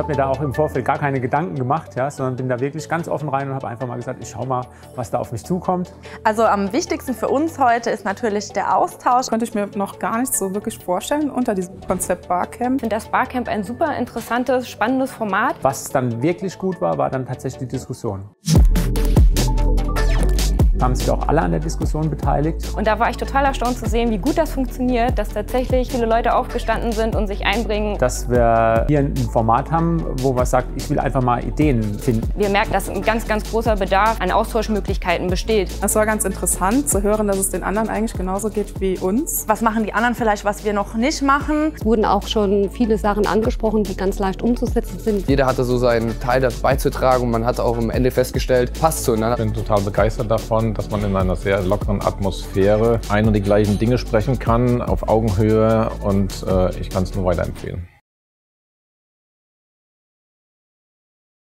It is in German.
mir da auch im Vorfeld gar keine Gedanken gemacht, ja, sondern bin da wirklich ganz offen rein und habe einfach mal gesagt, ich schau mal, was da auf mich zukommt. Also am wichtigsten für uns heute ist natürlich der Austausch. Könnte ich mir noch gar nicht so wirklich vorstellen unter diesem Konzept Barcamp. Ich finde das Barcamp ein super interessantes, spannendes Format. Was dann wirklich gut war, war dann tatsächlich die Diskussion. Haben sich auch alle an der Diskussion beteiligt. Und da war ich total erstaunt zu sehen, wie gut das funktioniert, dass tatsächlich viele Leute aufgestanden sind und sich einbringen. Dass wir hier ein Format haben, wo man sagt, ich will einfach mal Ideen finden. Wir merken, dass ein ganz, ganz großer Bedarf an Austauschmöglichkeiten besteht. Es war ganz interessant zu hören, dass es den anderen eigentlich genauso geht wie uns. Was machen die anderen vielleicht, was wir noch nicht machen? Es wurden auch schon viele Sachen angesprochen, die ganz leicht umzusetzen sind. Jeder hatte so seinen Teil dazu beizutragen und man hat auch am Ende festgestellt, passt zueinander. Ich bin total begeistert davon, dass man in einer sehr lockeren Atmosphäre ein und die gleichen Dinge sprechen kann, auf Augenhöhe, und ich kann es nur weiterempfehlen.